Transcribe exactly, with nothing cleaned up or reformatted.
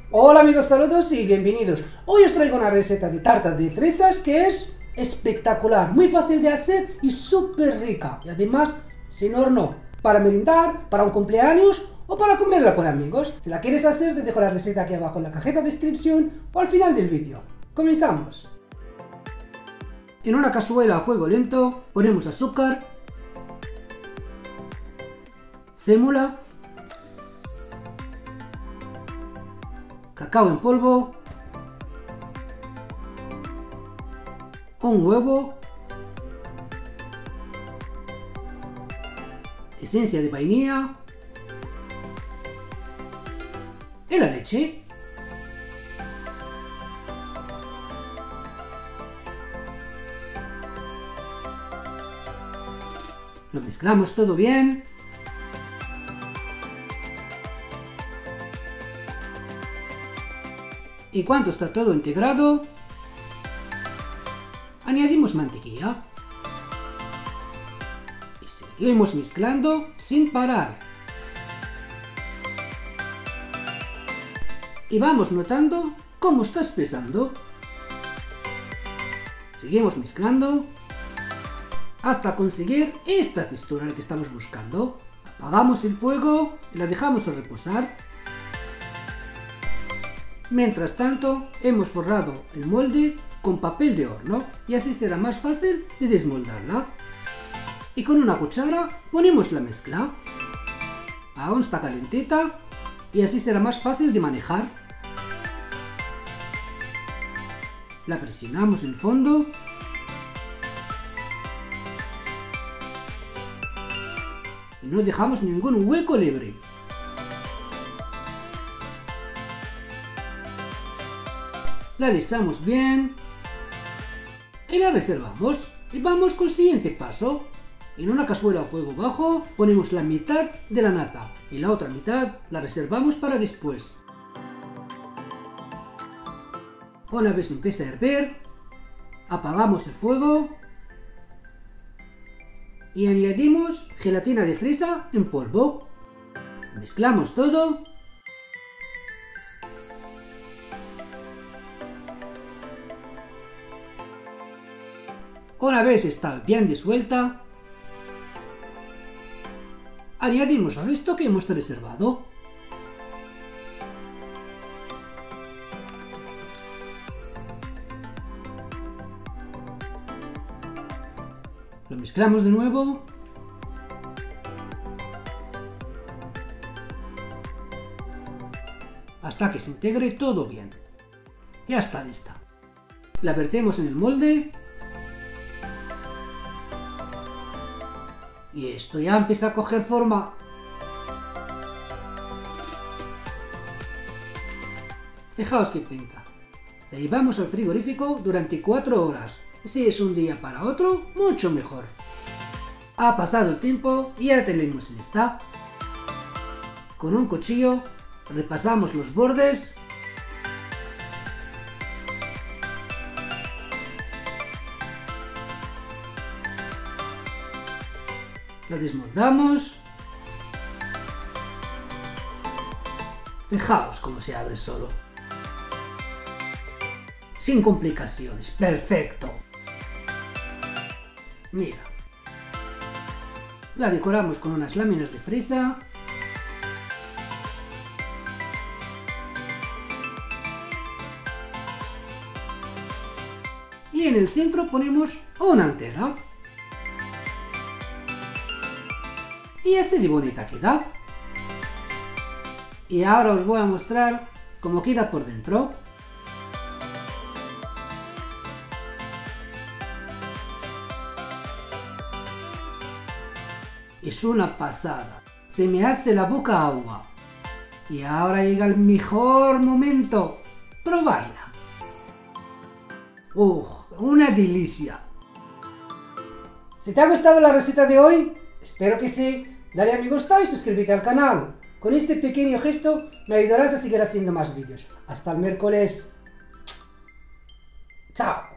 Hola amigos, saludos y bienvenidos. Hoy os traigo una receta de tarta de fresas que es espectacular, muy fácil de hacer y súper rica. Y además sin horno, para merendar, para un cumpleaños o para comerla con amigos. Si la quieres hacer, te dejo la receta aquí abajo en la cajita de descripción o al final del vídeo. Comenzamos. En una cazuela a fuego lento ponemos azúcar, sémola, cacao en polvo, un huevo, esencia de vainilla y la leche. Lo mezclamos todo bien. Y cuando está todo integrado, añadimos mantequilla. Y seguimos mezclando sin parar. Y vamos notando cómo está espesando. Seguimos mezclando hasta conseguir esta textura que estamos buscando. Apagamos el fuego y la dejamos reposar. Mientras tanto, hemos forrado el molde con papel de horno y así será más fácil de desmoldarla. Y con una cuchara ponemos la mezcla. Aún está calentita y así será más fácil de manejar. La presionamos en el fondo. Y no dejamos ningún hueco libre. La alisamos bien y la reservamos. Y vamos con el siguiente paso. En una cazuela a fuego bajo ponemos la mitad de la nata y la otra mitad la reservamos para después. Una vez empiece a hervir, apagamos el fuego y añadimos gelatina de fresa en polvo. Mezclamos todo. Una vez está bien disuelta, añadimos el resto que hemos reservado. Lo mezclamos de nuevo. Hasta que se integre todo bien. Ya está lista. La vertemos en el molde. Y esto ya empieza a coger forma. Fijaos qué pinta. La llevamos al frigorífico durante cuatro horas. Si es un día para otro, mucho mejor. Ha pasado el tiempo y ya tenemos lista. Con un cuchillo repasamos los bordes. La desmoldamos. Fijaos cómo se abre solo. Sin complicaciones. Perfecto. Mira. La decoramos con unas láminas de fresa. Y en el centro ponemos una entera. Y así de bonita queda. Y ahora os voy a mostrar cómo queda por dentro. Es una pasada. Se me hace la boca agua. Y ahora llega el mejor momento. Probarla. ¡Uh! Una delicia. Si te ha gustado la receta de hoy, espero que sí. Dale a me gusta y suscríbete al canal. Con este pequeño gesto me ayudarás a seguir haciendo más vídeos. Hasta el miércoles. Chao.